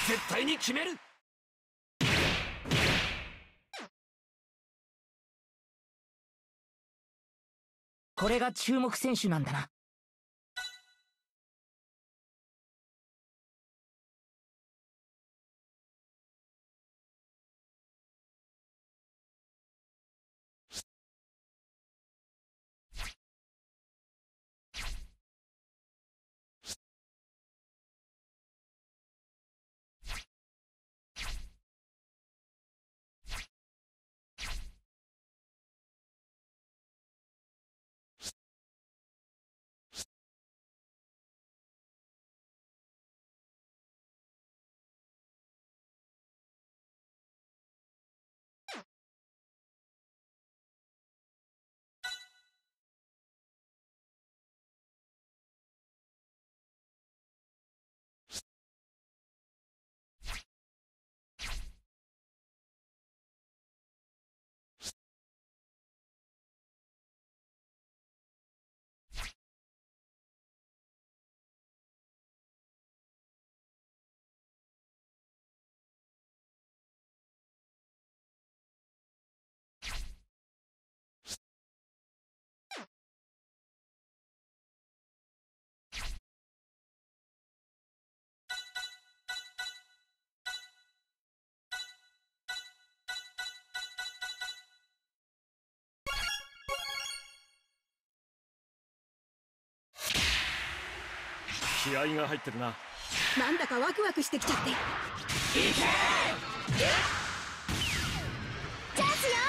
絶対に決める。 これが注目選手なんだな。 気合が入ってるな。 なんだかワクワクしてきちゃって。いけ！チャンスよ！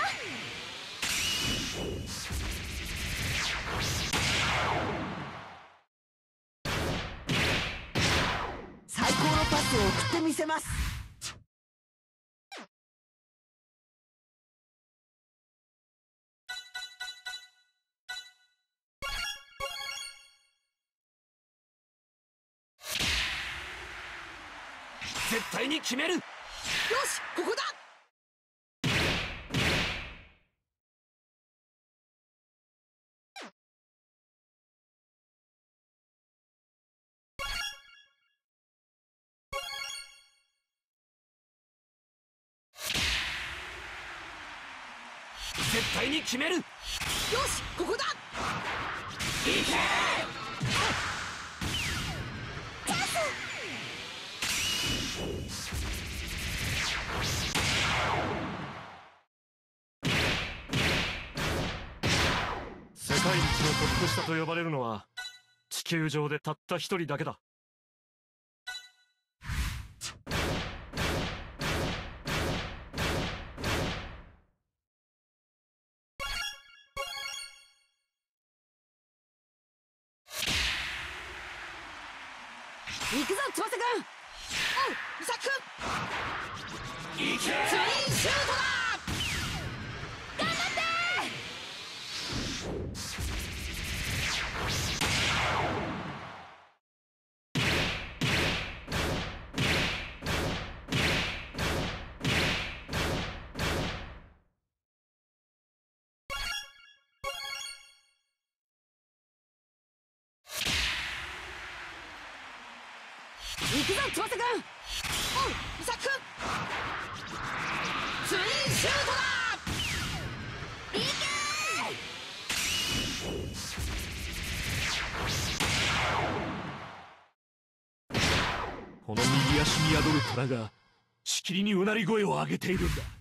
最高のパスを送ってみせます。 絶対に決める。よし、 ここだ。 絶対に決める。よし、ここだ。 いけ！世界一のトップ下と呼ばれるのは地球上でたった一人だけだ。 行くぞ翼くん。おう、伊作くん。いけ！ツインシュートだ。頑張って行くぞ翼くん。おう、伊作くん。ツインシュートだ。いけ！この右足に宿る虎がしきりにうなり声を上げているんだ。